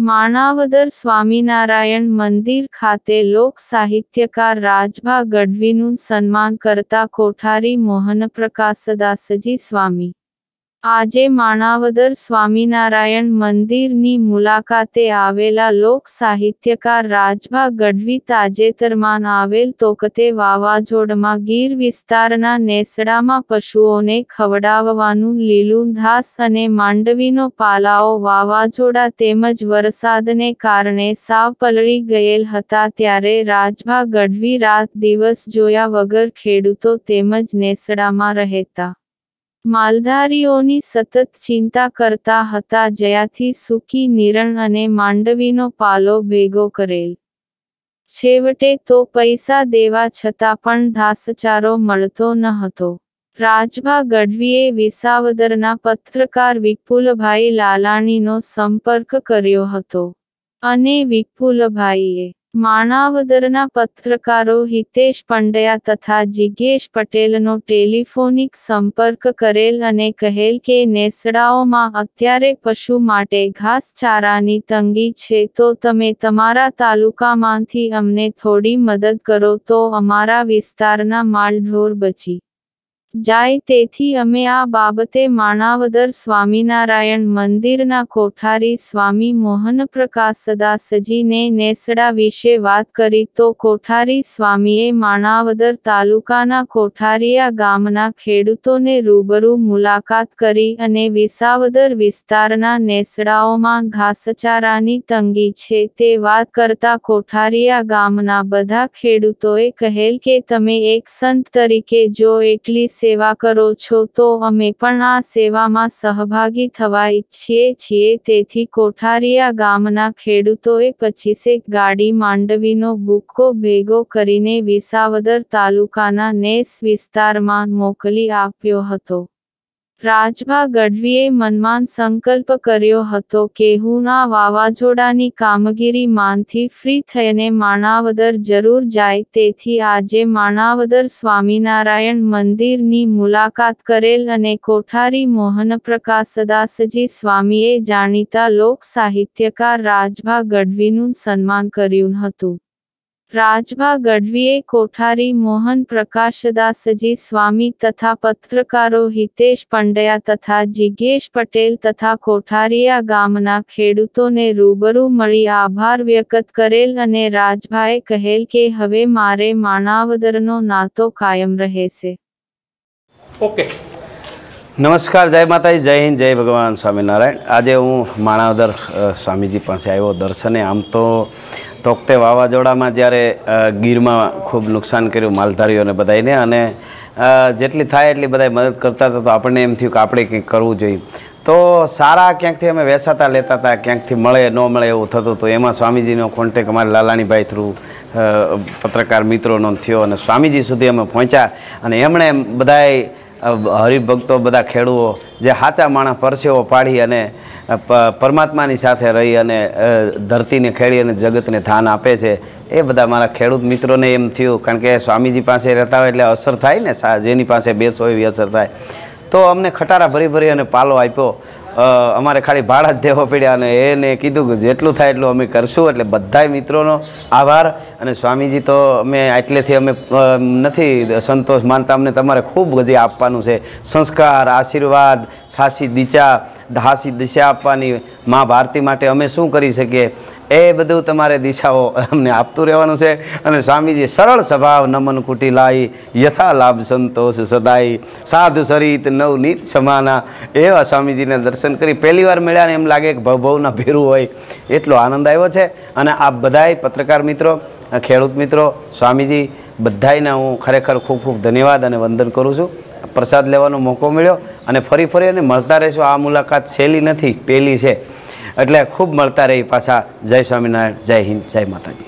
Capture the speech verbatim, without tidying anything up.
માણાવદર સ્વામિનારાયણ મંદિર ખાતે લોક સાહિત્યકાર રાજભા ગઢવીનું સન્માન કરતા કોઠારી મોહનપ્રકાશદાસજી સ્વામી આજે માણાવદર સ્વામિનારાયણ મંદિરની મુલાકાતે આવેલા લોક સાહિત્યકાર રાજભા ગઢવી તાજેતરમાં આવેલ તોકતે વાવાઝોડામાં ગીર વિસ્તારના નેસડામાં પશુઓને ખવડાવવાનું લીલું ઘાસ અને માંડવીનો પાલાઓ વાવાઝોડા તેમજ વરસાદને કારણે સાવ પલળી ગયેલ હતા ત્યારે રાજભા ગઢવી રાત દિવસ જોયા વગર ખેડૂતો તેમજ નેસડામાં રહેતા માલધારીઓની સતત ચિંતા કરતા હતા જ્યાંથી સૂકી નિરણ અને માંડવીનો પાલો ભેગો કરેલ છેવટે તો પૈસા દેવા છતાં પણ ઘાસચારો મળતો ન હતો। રાજભા ગઢવીએ વિસાવદરના પત્રકાર વિપુલભાઈ લાલાણીનો સંપર્ક કર્યો હતો અને વિપુલભાઈએ માણાવદરના પત્રકારો હિતેશ પંડ્યા તથા જિજ્ઞેશ પટેલનો ટેલિફોનિક સંપર્ક કરેલ અને કહેલ કે નેસડાઓમાં અત્યારે પશુ માટે ઘાસચારાની તંગી છે તો તમે તમારા તાલુકામાંથી અમને થોડી મદદ કરો તો અમારા વિસ્તારના માલઢોર બચી જાય તેથી અમે આ બાબતે માણાવદર સ્વામિનારાયણ મંદિરના કોઠારી સ્વામી મોહનપ્રકાશદાસજીને નેસડા વિશે વાત કરી તો કોઠારી સ્વામીએ માણાવદર તાલુકાના કોઠારીયા ગામના ખેડૂતોને રૂબરૂ મુલાકાત કરી અને વિસાવદર વિસ્તારના નેસડાઓમાં ઘાસચારાની તંગી છે તે વાત કરતા કોઠારીયા ગામના બધા ખેડૂતોએ કહેલ કે તમે એક સંત તરીકે જો એટલી સેવા કરો છો તો અમે પણ આ સેવામાં સહભાગી થવા ઈચ્છીએ છીએ તેથી કોઠારીયા ગામના ખેડૂતોએ પચીસેક ગાડી માંડવીનો ભૂક્કો ભેગો કરીને વિસાવદર તાલુકાના નેસ વિસ્તારમાં મોકલી આપ્યો હતો। રાજભા ગઢવીએ મનમાં સંકલ્પ કર્યો હતો કે હું આ વાવાઝોડાની કામગીરીમાંથી ફ્રી થઈને માણાવદર જરૂર જાય તેથી આજે માણાવદર સ્વામિનારાયણ મંદિરની મુલાકાત કરેલ અને કોઠારી મોહનપ્રકાશદાસજી સ્વામીએ જાણીતા લોક સાહિત્યકાર રાજભા ગઢવીનું સન્માન કર્યું હતું। રાજભા ગઢવીએ કોઠારી મોહન પ્રકાશદાસજી સ્વામી તથા પત્રકારો હિતેશ પંડ્યા તથા જિજ્ઞેશ પટેલ તથા કોઠારીયા ગામના ખેડૂતોને રૂબરૂ મળી આભાર વ્યક્ત કરેલ અને રાજભાએ કહેલ કે હવે મારે માણાવદરનો નાતો કાયમ રહેશે। ઓકે, નમસ્કાર, જય માતાજી, જય હિન્દ, જય ભગવાન સ્વામિનારાયણ। આજે હું માણાવદર સ્વામીજી પાસે આવ્યો દર્શને। આમ તો તોકતે વાવાઝોડામાં જ્યારે ગીરમાં ખૂબ નુકસાન કર્યું માલધારીઓને બધાને અને જેટલી થાય એટલી બધા મદદ કરતા હતા તો આપણને એમ થયું કે આપણે કંઈક કરવું જોઈએ તો સારા ક્યાંકથી અમે વેસાતા લેતા હતા, ક્યાંકથી મળે ન મળે એવું થતું તો એમાં સ્વામીજીનો કોન્ટેક અમારે લાલાણીભાઈ થ્રુ પત્રકાર મિત્રોનો થયો અને સ્વામીજી સુધી અમે પહોંચ્યા અને એમણે બધાએ હરિભક્તો બધા ખેડૂઓ જે સાચા માણસ પરસેવો પાડી અને પરમાત્માની સાથે રહી અને ધરતીને ખેડી અને જગતને ધાન આપે છે એ બધા મારા ખેડૂત મિત્રોને એમ થયું કારણ કે સ્વામીજી પાસે રહેતા હોય એટલે અસર થાય ને, જેની પાસે બેસો એવી અસર થાય તો અમને ખટારા ભરી ભરી અને પાલો આપ્યો। અમારે ખાલી ભાડા જ દેવો પડ્યા અને એને કીધું કે જેટલું થાય એટલું અમે કરશું એટલે બધાય મિત્રોનો આભાર। અને સ્વામીજી તો અમે એટલેથી અમે નથી સંતોષ માનતા, અમને તમારે ખૂબ હજી આપવાનું છે સંસ્કાર, આશીર્વાદ, સાચી દિશા હાસી દિશા આપવાની મા ભારતી માટે અમે શું કરી શકીએ એ બધું તમારે દિશાઓ અમને આપતું રહેવાનું છે। અને સ્વામીજી સરળ સ્વભાવ નમન કુટી લાઈ યથા લાભ સંતોષ સદાઈ સાધુ સરિત નવનીત સમાના એવા સ્વામીજીને દર્શન કરી પહેલી વાર મળ્યા ને એમ લાગે કે ભવભવના ભેરું હોય એટલો આનંદ આવ્યો છે। અને આ બધાય પત્રકાર મિત્રો, ખેડૂત મિત્રો, સ્વામીજી બધાયને હું ખરેખર ખૂબ ખૂબ ધન્યવાદ અને વંદન કરું છું। પ્રસાદ લેવાનો મોકો મળ્યો અને ફરી ફરી અને મળતા રહેશું। આ મુલાકાત સહેલી નથી, પહેલી છે એટલે ખૂબ મળતા રહી પાછા। જય સ્વામિનારાયણ, જય હિન્દ, જય માતાજી।